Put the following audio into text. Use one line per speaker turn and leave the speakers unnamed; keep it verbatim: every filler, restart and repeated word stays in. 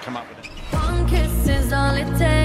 come up with it.
One kiss is all it takes.